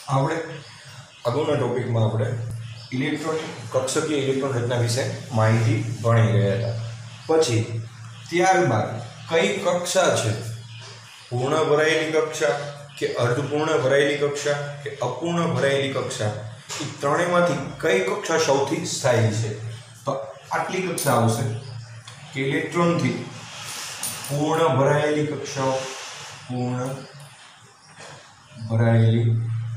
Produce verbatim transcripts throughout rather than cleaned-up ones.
આપણે અગાઉના ટોપિકમાં આપણે ઇલેક્ટ્રોન કક્ષકીય ઇલેક્ટ્રોન રચના વિશે માહિતી ભણી ગયા હતા. પછી ત્યારબાદ કઈ કક્ષા છે, પૂર્ણ ભરાયેલી કક્ષા કે અર્ધપૂર્ણ ભરાયેલી કક્ષા કે અપૂર્ણ ભરાયેલી કક્ષા, એ ત્રણેયમાંથી કઈ કક્ષા સૌથી સ્થાયી છે? તો આટલી કક્ષા આવશે કે ઇલેક્ટ્રોનથી પૂર્ણ ભરાયેલી કક્ષાઓ, પૂર્ણ ભરાયેલી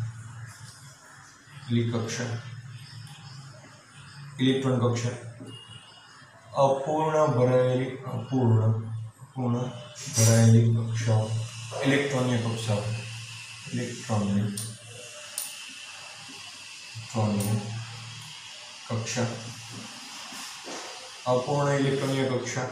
કક્ષા ઇલેક્ટ્રોન કક્ષા, અપૂર્ણ ભરાયેલી અપૂર્ણ પૂર્ણ ભરાયેલી કક્ષાઓ ઇલેક્ટ્રોનીય કક્ષાઓ ઇલેક્ટ્રોનની ઇલેક્ટ્રોનીય કક્ષા, અપૂર્ણ ઇલેક્ટ્રોનીય કક્ષા,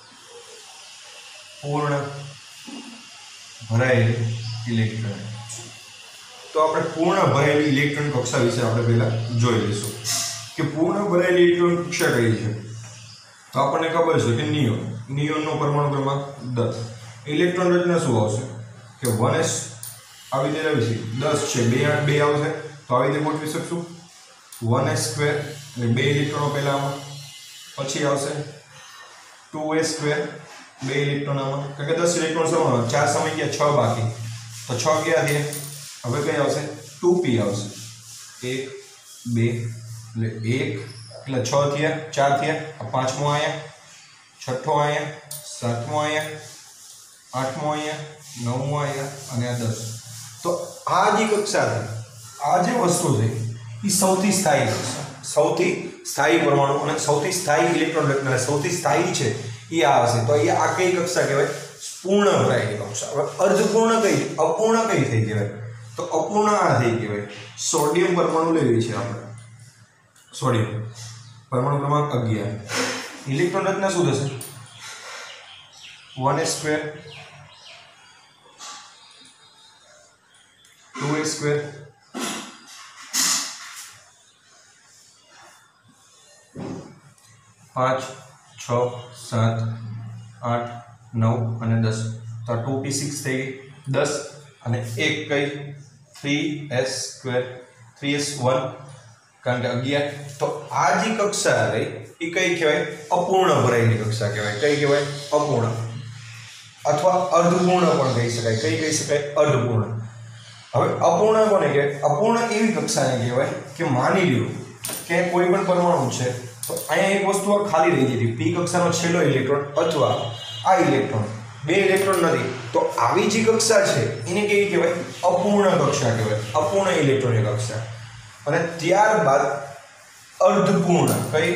પૂર્ણ ભરાયેલી ઇલેક્ટ્રોન. તો આપણે પૂર્ણ ભરાયેલી ઇલેક્ટ્રોન કક્ષા વિશે આપણે પહેલા જોઈ લઈશું કે પૂર્ણ ભરાયેલી ઇલેક્ટ્રોન કક્ષા કઈ છે. તો આપણને ખબર છે કે નિયોન નિયોનનો પરમાણુ ક્રમાંક દસ. ઇલેક્ટ્રોન રચના શું આવશે કે વન એસ આવી રીતે આવી છે, દસ છે, બે આઠ બે આવશે, તો આવી રીતે ગોઠવી શકશું વન એસ સ્ક્વેર એટલે બે ઇલેક્ટ્રોનો પહેલા આમાં, પછી આવશે ટુ એસ સ્ક્વેર બે ઇલેક્ટ્રોન આમાં, કારણ કે દસ ઇલેક્ટ્રોન સમાન, ચાર સમય ગયા, છ બાકી, તો છ ક્યાં થયા, હવે કઈ આવશે ટુ પી આવશે, એક બે એટલે એક એટલે છ થયા, ચાર થયા, પાંચમો અહીંયા, છઠ્ઠો અહીંયા, સાતમો અહીંયા, આઠમો અહીંયા, નવમો અહીંયા અને આ દસ. તો આ જે કક્ષા છે, આ જે વસ્તુ છે એ સૌથી સ્થાયી કક્ષા, સૌથી સ્થાયી પરમાણુ અને સૌથી સ્થાયી ઇલેક્ટ્રોન રચના સૌથી સ્થાયી છે એ આ હશે. તો એ આ કઈ કક્ષા કહેવાય? પૂર્ણ ભરાયેલી કક્ષા. હવે અર્ધપૂર્ણ કઈ, અપૂર્ણ કઈ થઈ કહેવાય? તો અપૂર્ણ આ થઈ કહેવાય. સોડિયમ પરમાણુ લેવી છે આપણે, સોડિયમ પરમાણુ ક્રમાંક અગિયાર. ઇલેક્ટ્રોન રચના શું થશે? One s square two s square પાંચ છ સાત આઠ નવ અને દસ. તો ટુ પી સિક્સ થઈ ગઈ, દસ અને એક કઈ three s square three s one, કારણ કે અગિયાર. તો આ જે કક્ષા રહી એ કઈ કહેવાય? અપૂર્ણ ભરાયેલી કક્ષા કહેવાય. કઈ કહેવાય? અપૂર્ણ અથવા અર્ધપૂર્ણ પણ કહી શકાય. કઈ કહી શકાય? અર્ધપૂર્ણ. હવે અપૂર્ણ કોને કહેવાય? અપૂર્ણ એવી કક્ષાને કહેવાય કે માની લ્યો કે કોઈ પણ પરમાણુ છે, તો અહીંયા એક વસ્તુ ખાલી રહી જતી, પી કક્ષાનો છેલ્લો ઇલેક્ટ્રોન અથવા આ ઇલેક્ટ્રોન, બે ઇલેક્ટ્રોન નથી, તો આવી જે કક્ષા છે એને કેવી કહેવાય? અપૂર્ણ કક્ષા કહેવાય, અપૂર્ણ ઇલેક્ટ્રોનની કક્ષા. અને ત્યારબાદ અર્ધપૂર્ણ, કઈ?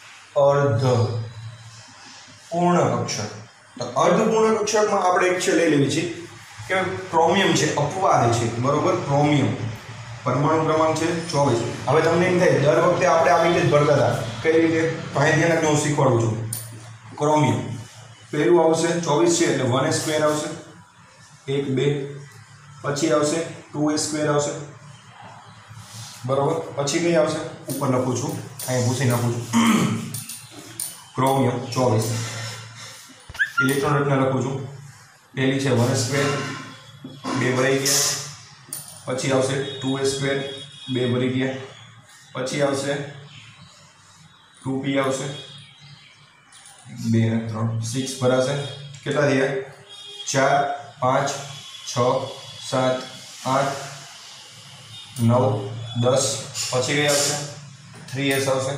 અર્ધપૂર્ણ કક્ષા. તો અર્ધપૂર્ણ કક્ષામાં આપણે એક છે લઈ લેવી છે કે ક્રોમિયમ છે, અપવાદ છે, બરોબર? ક્રોમિયમ પરમાણુ ક્રમાંક છે ચોવીસ. હવે તમને એમ થાય દર વખતે આપણે આવી રીતે જ ભરતા હતા, કઈ રીતે? અહીં ધ્યાન રાખજો, હું શીખવાડું છું. ક્રોમિયમ પહેલું આવશે ચોવીસ છે એટલે વન એસ સ્ક્વેર આવશે, એક બે, પછી આવશે ટુ એસ સ્ક્વેર આવશે, બરોબર? પછી કઈ આવશે? ઉપર લખું છું, અહીં ભૂસી નાખું છું, ક્રોમિયમ ચોવીસ. ઇલેક્ટ્રોન રચના લખું છું, પહેલી છે વન એસ સ્ક્વેર, બે ભરાઈ ગયા, પછી આવશે ટુ એસ સ્ક્વેર, બે ભરી ગયા, પછી આવશે ટુ પી આવશે, બે અને ત્રણ સિક્સ ભરાશે. કેટલા થયા? ચાર પાંચ છ સાત આઠ નવ દસ. પછી કઈ આવશે? થ્રી એસ આવશે.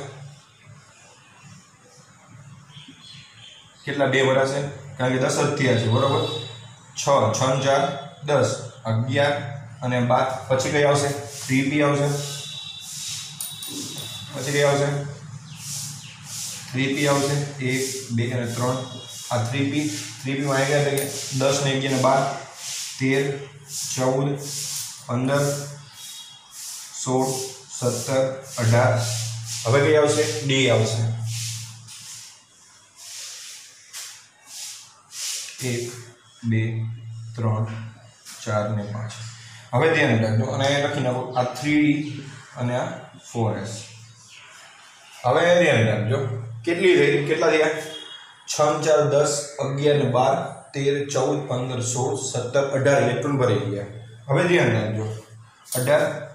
કેટલા? બે ભરાશે, કારણ કે દસ જ થયા છે, બરોબર? છ છ ચાર દસ, અગિયાર અને બાર. પછી કઈ આવશે? થ્રી પી આવશે. પછી કઈ આવશે? થ્રી પી આવશે, એક બે અને ત્રણ. આ થ્રી પી થ્રી પીમાં આવી ગયા એટલે દસ ને અગિયાર ને બાર, તેર ચૌદ પંદર સોળ સત્તર અઢાર. હવે કઈ આવશે? ડી આવશે. એક બે ત્રણ ચાર ને પાંચ. હવે ધ્યાન રાખજો અને અહીંયા લખી નાખો આ થ્રી ડી અને આ ફોર એસ. હવે ધ્યાન રાખજો કેટલી થઈ? કેટલા થયા? છ ચાર દસ, અગિયાર ને બાર, તેર ચૌદ પંદર સોળ સત્તર અઢાર ઇલેક્ટ્રોન ભરી ગયા. હવે ધ્યાન રાખજો અઢાર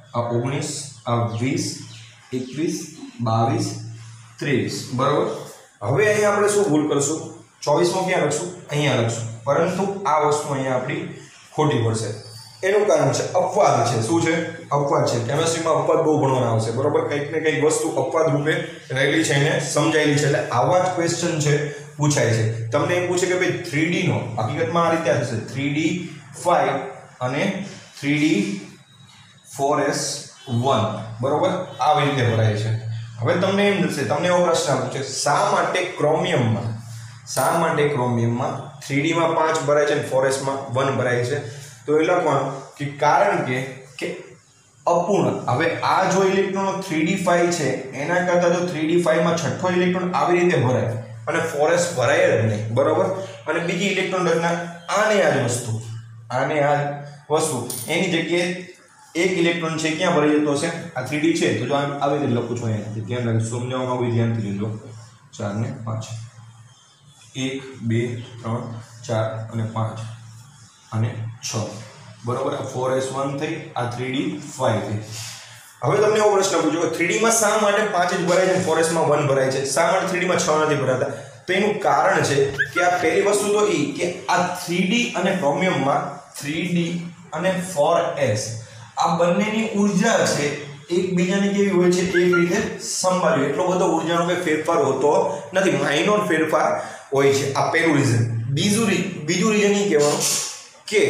આ ઓગણીસ, આ વીસ, એકવીસ, બાવીસ, ત્રેવીસ, બરાબર. હવે અહીંયા આપણે શું ભૂલ કરશું? ચોવીસમાં ક્યાં લખશું? અહીંયા લખશું, પરંતુ આ વસ્તુ અહીંયા આપણી ખોટી પડશે. એનું કારણ છે અપવાદ છે. શું છે? અપવાદ છે. કેમેસ્ટ્રીમાં અપવાદ બહુ ભણવાના આવશે, બરાબર. કંઈક ને કંઈક વસ્તુ અપવાદ રૂપે રહેલી છે એને સમજાયેલી છે, એટલે આવા જ ક્વેશ્ચન છે પૂછાય છે. તમને એમ પૂછે કે ભાઈ થ્રી ડી નો હકીકતમાં આ રીતે થશે, થ્રી ડી ફાઈવ અને three d four s one, બરાબર, આવી રીતે ભરાય છે. હવે તમને એમ થશે, તમને એવો પ્રશ્ન પૂછે, શા માટે ક્રોમિયમમાં શા માટે ક્રોમિયમમાં થ્રી ડી માં પાંચ ભરાય છે અને ફોર એસ માં વન ભરાય છે? તો એ લખવાનું કે કારણ કે કે અપૂર્ણ. હવે આ જો ઇલેક્ટ્રોન થ્રી ડી ફાઈવ છે એના કરતાં જો થ્રી ડી ફાઈવ માં છઠ્ઠો ઇલેક્ટ્રોન આવી રીતે ભરાય અને ફોર એસ ભરાય જ નહીં, બરાબર. અને બીજી ઇલેક્ટ્રોન રચના આને આ જ વસ્તુ આને આ વસ્તુ એની જગ્યાએ એક ઇલેક્ટ્રોન છે ક્યાં ભરાઈ જતો હશે? આ થ્રી ડી છે તો જો આવી રીતે લખું છું અહીંયાથી, ધ્યાન રાખજો, સમજાવવામાં કોઈ ધ્યાનથી લીધો. ચાર ને પાંચ, એક, બે, ત્રણ, ચાર અને પાંચ અને છ, બરાબર. આ ફોર એસ વન થઈ, આ થ્રી ડી ફાઈવ થઈ. હવે તમને એવો પ્રશ્ન પૂછ્યો કે થ્રી ડી માં શા માટે પાંચ જ ભરાય છે, ફોર એસ માં વન ભરાય છે? શા માટે થ્રી ડી માં છ નથી ભરાતા? તો એનું કારણ છે કે આ પહેલી વસ્તુ તો એ કે આ થ્રી ડી અને ક્રોમિયમમાં થ્રી ડી અને ફોર એસ આ બંનેની ઉર્જા છે એકબીજાની કેવી હોય છે? એક રીતે સંભાળ્યું. એટલો બધો ઉર્જાનો કોઈ ફેરફાર હોતો નથી, માઇનોર ફેરફાર હોય છે. આ પહેલું રીઝન. બીજું બીજું રીઝન એ કહેવાનું કે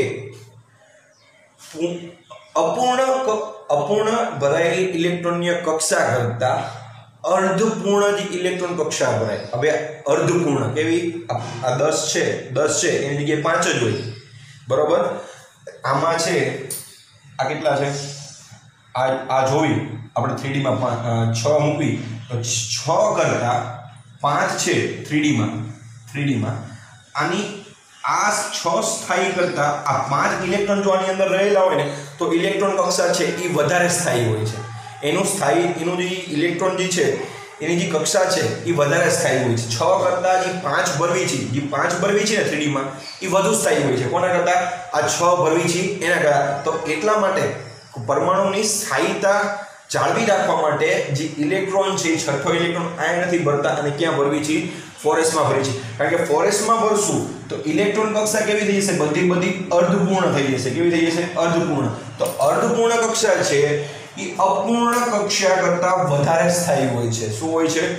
અપૂર્ણ અપૂર્ણ ભરાયેલી ઇલેક્ટ્રોનની કક્ષા કરતા અર્ધપૂર્ણ જે ઇલેક્ટ્રોન કક્ષા ભરાય. હવે અર્ધપૂર્ણ કેવી? આ દસ છે, દસ છે એની જગ્યાએ પાંચ જ હોય, બરોબર. આમાં છે આ કેટલા છે? આ આ જોઈ આપણે થ્રી ડી માં છ મૂકવી તો છ કરતા પાંચ છે થ્રી ડી માં થ્રી ડી માં આની આ છ સ્થાયી કરતા આ પાંચ ઇલેક્ટ્રોન જો આની અંદર રહેલા હોય ને તો ઇલેક્ટ્રોન કક્ષા છે એ વધારે સ્થાયી હોય છે. એનું સ્થાયી એનું જે ઇલેક્ટ્રોન જે છે એની જે કક્ષા છે એ વધારે સ્થાયી હોય છે. છ કરતા જે પાંચ ભરવી છે જે પાંચ ભરવી છે ને થ્રી ડી માં એ વધુ સ્થાયી હોય છે. કોના કરતા? આ છ ભરવી છે એના કરતા. તો એટલા માટે પરમાણુની સ્થાયીતા જાળવી રાખવા માટે જે ઇલેક્ટ્રોન છે છઠ્ઠો ઇલેક્ટ્રોન આ નથી ભરતા અને ક્યાં ભરવી છે? ફોરેસમાં ભરી છે. કારણ કે ફોરેસમાં ભરશું તો ઇલેક્ટ્રોન કક્ષા કેવી થઈ જશે? બધી બધી અર્ધપૂર્ણ થઈ જશે. કેવી થઈ જશે? અર્ધપૂર્ણ. તો અર્ધપૂર્ણ કક્ષા છે એ અપૂર્ણ કક્ષા કરતા વધારે સ્થાયી હોય છે. શું હોય છે?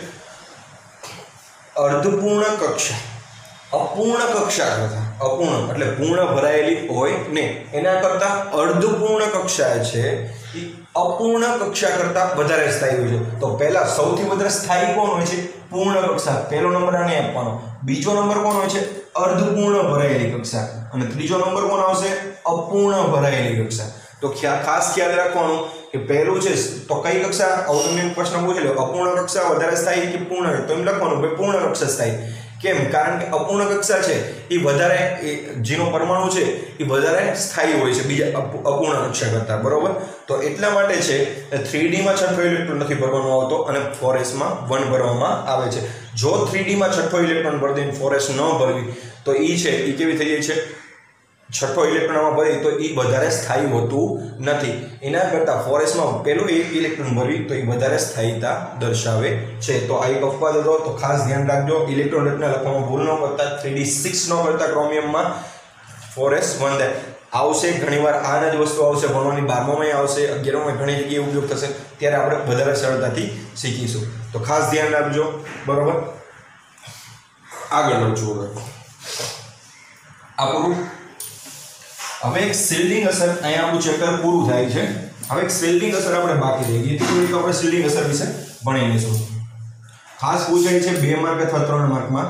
અર્ધપૂર્ણ કક્ષા અપૂર્ણ કક્ષા કરતા, અપૂર્ણ એટલે પૂર્ણ ભરાયેલી હોય ને એના કરતા અર્ધપૂર્ણ કક્ષા છે એ અપૂર્ણ કક્ષા કરતા વધારે સ્થાયી હોય છે. તો પહેલા સૌથી વધારે સ્થાયી કોણ હોય છે? પૂર્ણ કક્ષા. પહેલો નંબર આને આપવાનો. બીજો નંબર કોણ હોય છે? અર્ધપૂર્ણ ભરાયેલી કક્ષા. અને ત્રીજો નંબર કોણ આવશે? અપૂર્ણ ભરાયેલી કક્ષા. તો ખાસ ખ્યાલ રાખવાનું કે પહેલું છે તો કઈ કક્ષા? અવતરણીય પ્રશ્ન પૂછેલો અપૂર્ણ કક્ષા વધારે સ્થાયી કે પૂર્ણ? તો એમ લખવાનું ભાઈ પૂર્ણ કક્ષા સ્થાયી. કેમ? કારણ કે અપૂર્ણ કક્ષા છે એ વધારે જેનો પરમાણુ છે એ વધારે સ્થાયી હોય છે બીજા અપૂર્ણ કક્ષા કરતા, બરોબર. તો એટલા માટે છે થ્રી ડી માં છઠ્ઠો ઇલેક્ટ્રોન નથી ભરવાનો આવતો અને ફોર એસ માં વન ભરવામાં આવે છે. જો થ્રી ડી માં છઠ્ઠો ઇલેક્ટ્રોન ભરી દઈને ફોર એસ ન ભરવી તો એ છે એ કેવી થઈ જાય છે? છઠ્ઠો ઇલેક્ટ્રોનમાં ભરી તો એ વધારે સ્થાયી હોતું નથી. એના કરતાં ફોર એસ માં પહેલું એક ઇલેક્ટ્રોન ભરવી તો એ વધારે સ્થાયીતા દર્શાવે છે. તો આ એક અપવાદ હતો, તો ખાસ ધ્યાન રાખજો. ઇલેક્ટ્રોન રચના લખવામાં ભૂલ ન કરતા, થ્રી ડી સિક્સ ન કરતા ક્રોમિયમમાં ફોર એસ વન થાય આવશે. ઘણીવાર આના જ વસ્તુ આવશે ભણવાની, બારમામાં આવશે, અગિયારમાં ઘણી જગ્યાએ ઉપયોગ થશે, ત્યારે આપણે વધારે સરળતાથી શીખીશું. તો ખાસ ધ્યાન રાખજો, બરોબર. આગળ વધશું. હવે આપણું હવે એક શિલ્ડિંગ અસર અહીંયા આપણું ચેપ્ટર પૂરું થાય છે. હવે એક શિલ્ડિંગ અસર આપણે બાકી રહી ગઈ હતી, તો આપણે શિલ્ડિંગ અસર વિશે ભણી લઈશું. ખાસ પૂછાય છે બે માર્ક અથવા ત્રણ માર્કમાં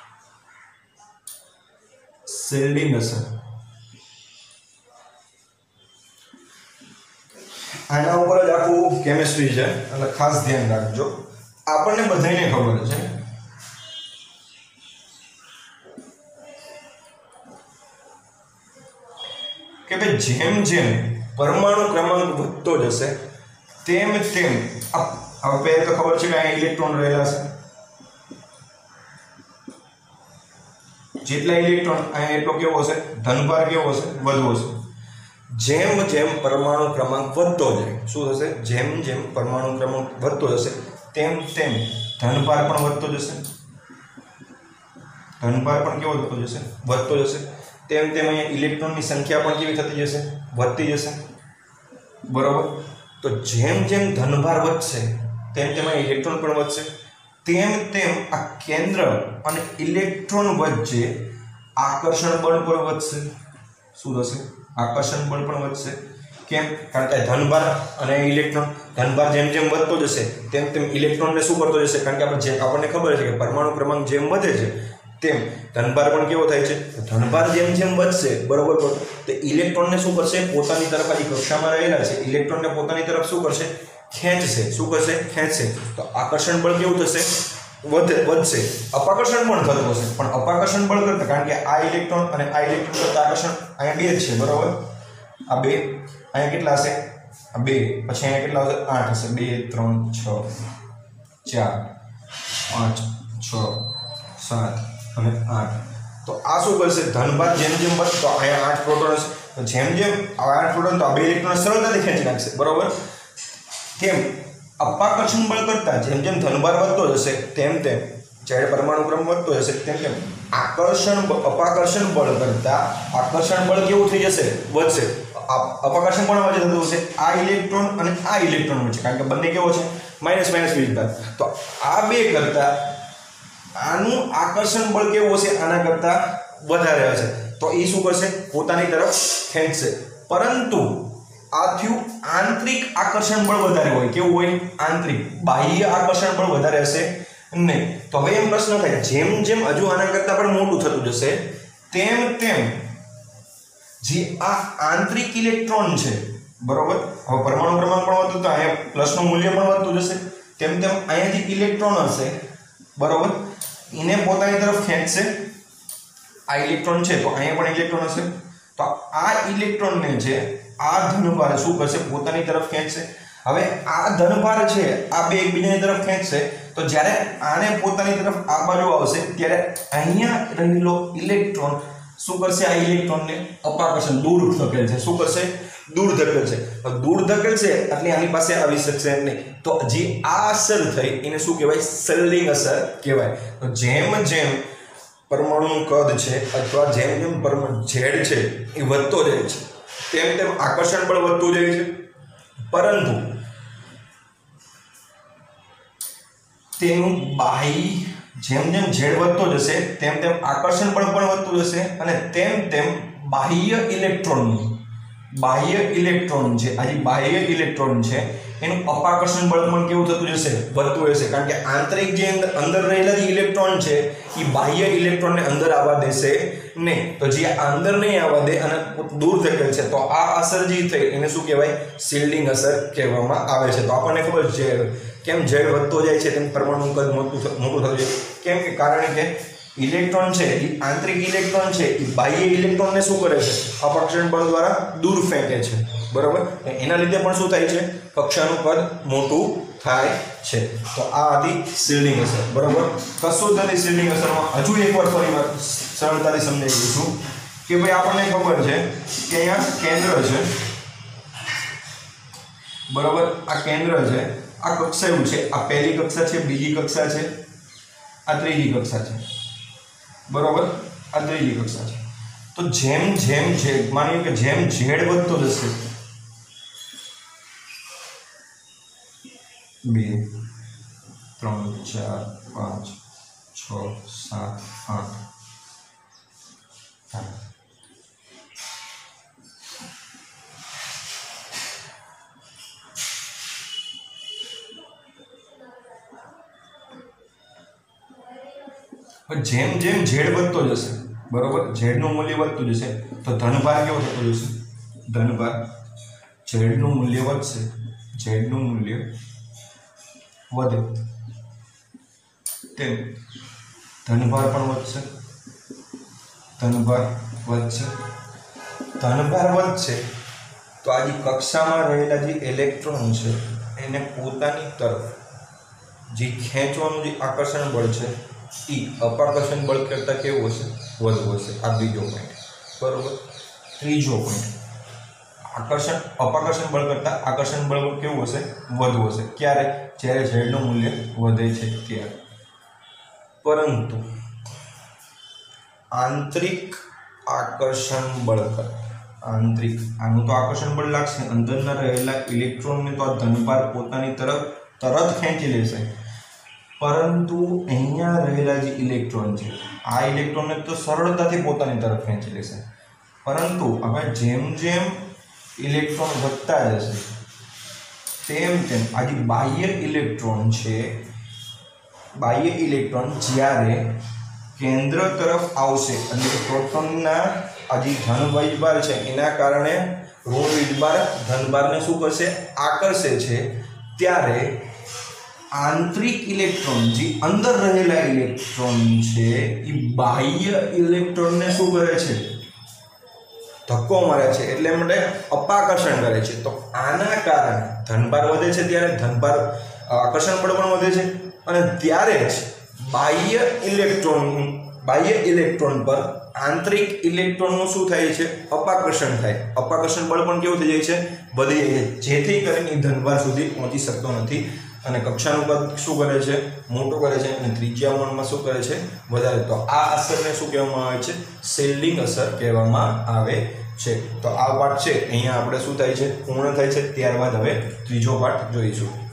શિલ્ડિંગ અસર. આના ઉપર જ આખું કેમિસ્ટ્રી છે એટલે ખાસ ધ્યાન રાખજો. આપણને બધાને ખબર છે કે ભાઈ જેમ જેમ પરમાણુ ક્રમાંક વધતો જશે તેમ તેમ હવે પહેલા તો ખબર છે કે અહીંયા ઇલેક્ટ્રોન રહેલા છે, જેટલા ઇલેક્ટ્રોન અહીંયા એટલો કેવો હશે? ધનભાર કેવો હશે? વધુ હશે. જેમ જેમ પરમાણુ ક્રમાંક વધતો જાય શું થશે જેમ જેમ પરમાણુ ક્રમાંક વધતો જશે તેમ તેમ ધનભાર પણ વધતો જશે ધનભાર પણ કેવો વધતો જશે વધતો જશે તેમ તેમ અહીંયા ઇલેક્ટ્રોનની સંખ્યા પણ કેવી થતી જશે વધતી જશે બરાબર તો જેમ જેમ ધનભાર વધશે તેમ તેમ અહીંયા ઇલેક્ટ્રોન પણ વધશે તેમ તેમ આ કેન્દ્ર અને ઇલેક્ટ્રોન વચ્ચે આકર્ષણ બળ પણ વધશે શું થશે આકર્ષણ બળ પણ વધશે કેમ કારણ કે ધનભાર અને ઇલેક્ટ્રોન ધનભાર જેમ જેમ વધતો જશે તેમ તેમ ઇલેક્ટ્રોનને શું કરતો જશે કારણ કે આપણે જે આપણને ખબર છે કે પરમાણુ ક્રમાંક જેમ વધે છે તેમ ધનભાર પણ કેવો થાય છે ધનભાર જેમ જેમ વધશે બરોબર તો ઇલેક્ટ્રોનને શું કરશે પોતાની તરફ આ કક્ષામાં રહેલા છે ઇલેક્ટ્રોનને પોતાની તરફ શું કરશે ખેંચશે શું કરશે ખેંચશે તો આકર્ષણ બળ કેવું થશે વધે વધશે અપાકર્ષણ પણ થતું હશે પણ અપાકર્ષણ બળ કરતા કારણ કે આ ઇલેક્ટ્રોન અને આ ઇલેક્ટ્રોન કરતા આકર્ષણ અહીંયા બે જ છે બરોબર આ બે અહીંયા કેટલા હશે આ બે પછી અહીંયા કેટલા હશે આઠ હશે બે ત્રણ છ ચાર પાંચ છ સાત અને આઠ તો આ શું કરશે ધનભાર જેમ જેમ વધશે તો અહીંયા આઠ પ્રોટોન હશે તો જેમ જેમ આ આઠ પ્રોટોન તો આ બે ઇલેક્ટ્રોન સરળતાથી ખેંચી નાખશે બરોબર કેમ અપાકર્ષણ બળ કરતા જેમ જેમ ધનભાર વધતો જશે તેમ તેમ જ્યારે પરમાણુ ક્રમ વધતો જશે તેમ તેમ આકર્ષણ અપાકર્ષણ બળ કરતા આકર્ષણ બળ કેવું થઈ જશે વધશે અપાકર્ષણ બળ વચ્ચે થતું હશે આ ઇલેક્ટ્રોન અને આ ઇલેક્ટ્રોન વચ્ચે કારણ કે બંને કેવો છે માઇનસ માઇનસ વિરુદ્ધ તો આ બે કરતા આનું આકર્ષણ બળ કેવું હશે આના કરતા વધારે હશે તો એ શું કરશે પોતાની તરફ ખેંચશે પરંતુ આ થયું આંતરિક આકર્ષણ બળ વધારે હોય કેવું હોય આંતરિક બાહ્ય આકર્ષણ બળ વધારે હશે નહીં તો હવે એમ પ્રશ્ન થાય જેમ જેમ હજુ આના કરતા પણ મોટું થતું જશે તેમ તેમ જે આ આંતરિક ઇલેક્ટ્રોન છે બરોબર હવે પરમાણુ ક્રમાંક પણ વધતું તો અહીંયા પ્લસનું મૂલ્ય પણ વધતું જશે તેમ તેમ અહીંયા જે ઇલેક્ટ્રોન હશે બરોબર એને પોતાની તરફ ખેંચશે આ ઇલેક્ટ્રોન છે તો અહીંયા પણ ઇલેક્ટ્રોન હશે તો આ ઇલેક્ટ્રોનને છે આ ધનભાર શું કરશે પોતાની તરફ ખેંચશે હવે આ ધનભાર છે આ બે એકબીજાની તરફ ખેંચશે તો જ્યારે આને પોતાની તરફ આ બાજુ આવશે ત્યારે અહીંયા રહેલો ઇલેક્ટ્રોન શું કરશે આ ઇલેક્ટ્રોનને અપાકર્ષણ દૂર ધકેલશે શું કરશે દૂર ધકેલશે દૂર ધકેલશે એટલે આની પાસે આવી શકશે નહીં તો જે આ અસર થઈ એને શું કહેવાય શેલ્ડિંગ અસર કહેવાય તો જેમ જેમ પરમાણુનું કદ છે અથવા જેમ જેમ પરમાણુ ઝેડ છે એ વધતો જાય છે તેમ તેમ આકર્ષણ બળ વધતું જાય છે પરંતુ તેનું બાહ્ય જેમ જેમ ઝેડ વધતો જશે તેમ તેમ આકર્ષણ બળ પણ વધતું જશે અને તેમ તેમ બાહ્ય ઇલેક્ટ્રોનનું બાહ્ય ઇલેક્ટ્રોન છે આ જે બાહ્ય ઇલેક્ટ્રોન છે એનું અપાકર્ષણ બળ પણ કેવું થતું જશે વધતું રહેશે કારણ કે આંતરિક જે અંદર રહેલા જે ઇલેક્ટ્રોન છે એ બાહ્ય ઇલેક્ટ્રોનને અંદર આવવા દેશે નહીં તો જે અંદર નહીં આવવા દે અને દૂર ધકેલશે તો આ અસર જે થઈ એને શું કહેવાય શિલ્ડિંગ અસર કહેવામાં આવે છે તો આપણને ખબર છે કેમ ઝેડ વધતો જાય છે તેમ પરમાણુ કદ મોટું મોટું થતું જાય કેમ કે કારણ કે ઇલેક્ટ્રોન છે એ આંતરિક ઇલેક્ટ્રોન છે એ બાહ્ય ઇલેક્ટ્રોનને શું કરે છે અપાકર્ષણ બળ દ્વારા દૂર ફેંકે છે બરોબર એના લીધે પણ શું થાય છે કક્ષાનું કદ મોટું થાય છે તો આ હતી શિલ્ડિંગ અસર બરોબર કશું જ નથી શિલ્ડિંગ અસરમાં હજુ એકવાર ફરી વાર સરળતાથી સમજાવી દઈશું કે ભાઈ આપણને ખબર છે કે અહીંયા કેન્દ્ર છે બરોબર આ કેન્દ્ર છે આ કક્ષા એવું છે આ પહેલી કક્ષા છે બીજી કક્ષા છે આ ત્રીજી કક્ષા છે બરોબર આ ત્રીજી કક્ષા છે તો જેમ જેમ ઝેડ માનીએ કે જેમ ઝેડ વધતો જશે બે ત્રણ ચાર પાંચ છ સાત આઠ જેમ જેમ ઝેડ વધતો જશે બરોબર ઝેડનું મૂલ્ય વધતું જશે તો ધનભાર કેવો થતો જશે ધનભાર ઝેડનું મૂલ્ય વધશે ઝેડનું મૂલ્ય વધે તેમ ધનભાર પણ વધશે ધનભાર વધશે ધનભાર વધશે તો આ જે કક્ષામાં રહેલા જે ઇલેક્ટ્રોન છે એને પોતાની તરફ જે ખેંચવાનું જે આકર્ષણ બળ છે એ અપાકર્ષણ બળ કરતાં કેવું હશે વધુ હશે આ બીજો પોઈન્ટ બરોબર ત્રીજો પોઈન્ટ આકર્ષણ અપાકર્ષણ બળ કરતાં આકર્ષણ બળ કેવું હશે? વધુ હશે. ક્યારે? જ્યારે ઝેડનું મૂલ્ય વધે છે ત્યારે. પરંતુ આંતરિક આકર્ષણ બળ કરતાં આંતરિક આનું તો આકર્ષણ બળ લાગશે, અંદરના રહેલા ઇલેક્ટ્રોનને તો આ ધનભાર પોતાની તરફ તરત ખેંચી લેશે, પરંતુ અહીંયા રહેલા જે ઇલેક્ટ્રોન છે આ ઇલેક્ટ્રોનને તો સરળતાથી પોતાની તરફ ખેંચી લેશે, પરંતુ હવે જેમ જેમ ઇલેક્ટ્રોન વધતા જશે તેમ તેમ આ જે બાહ્ય ઇલેક્ટ્રોન છે, બાહ્ય ઇલેક્ટ્રોન જ્યારે કેન્દ્ર તરફ આવશે એટલે કે પ્રોટોનના આ જે ધન વીજભાર છે એના કારણે ઋણ વીજભાર ધનભારને શું કરશે? આકર્ષે છે. ત્યારે આંતરિક ઇલેક્ટ્રોન જે અંદર રહેલા ઇલેક્ટ્રોન છે એ બાહ્ય ઇલેક્ટ્રોનને શું કરે છે? ધક્કો મારે છે, એટલે માટે અપાકર્ષણ કરે છે. તો આના કારણે ધનભાર વધે છે, ત્યારે ધનભાર આકર્ષણ બળ પણ વધે છે, અને ત્યારે જ બાહ્ય ઇલેક્ટ્રોન બાહ્ય ઇલેક્ટ્રોન પર આંતરિક ઇલેક્ટ્રોનનું શું થાય છે? અપાકર્ષણ થાય. અપાકર્ષણ બળ પણ કેવું થઈ જાય છે? વધી જાય છે, જેથી કરીને ધનભાર સુધી પહોંચી શકતો નથી અને કક્ષાનું કદ શું કરે છે? મોટું કરે છે અને ત્રિજ્યાવનમાં શું કરે છે? વધારે. તો આ અસરને શું કહેવામાં આવે છે? શિલ્ડિંગ અસર કહેવામાં આવે છે. તો આ પાઠ છે અહીંયા આપણે શું થાય છે? પૂર્ણ થાય છે. ત્યારબાદ હવે ત્રીજો પાઠ જોઈશું.